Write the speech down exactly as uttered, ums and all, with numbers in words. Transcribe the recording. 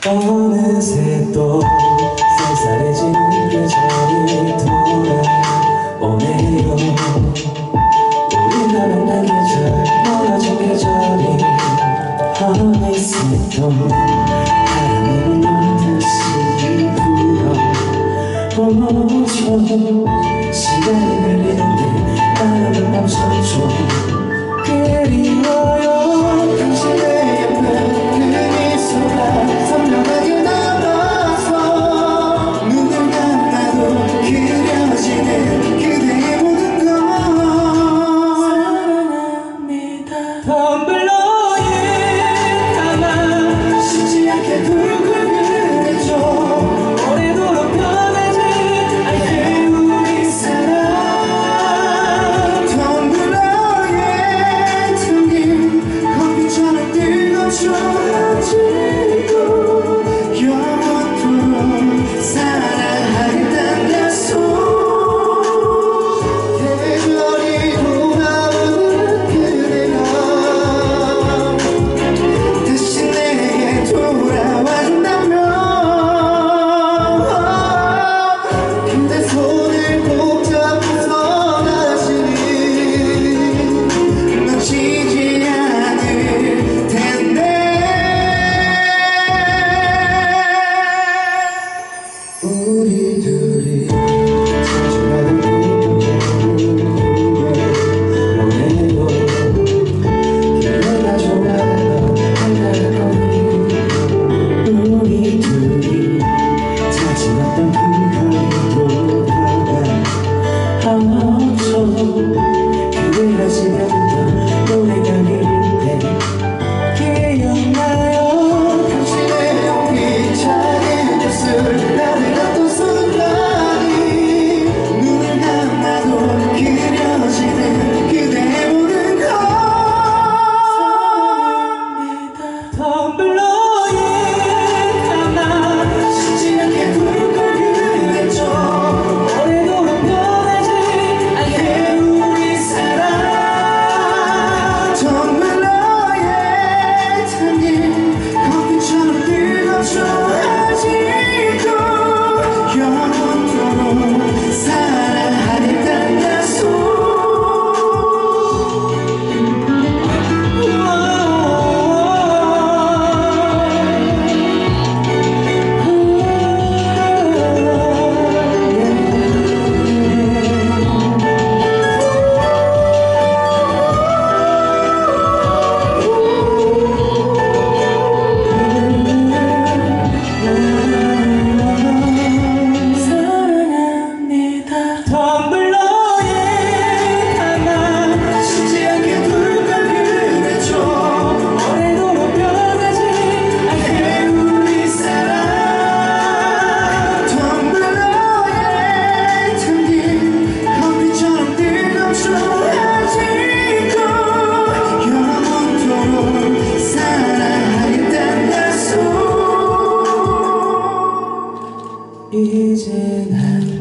어느새 또 쌀쌀해진 계절이 돌아오네요. 우리가 만난 계절, 멀어진 계절이 어느새 또 바람이 눈듯이 불어오죠. 시간이 흘리는데 마음은 멈춰줘. 그리워요 당신의 예쁜 그 미소가 선명하게 남아서 눈을 감아도 그려지는 그대의 모든 것 사랑합니다. 텀블러에 담아 쉽지 않게 둥글 그려줘. 오래도록 변하지 않게 우리 사랑. 텀블러에 담긴 커피처럼 뜨거워져. 우리 둘이 자주 가는 노래로 기회가 좋아요 한가를 거리. 우리 둘이 자주 갔던 그 거리로 다가와줘. 기회가 지나면 노래가 흐를 때 기억나요 당신의 용기 작은 입술. 이제 난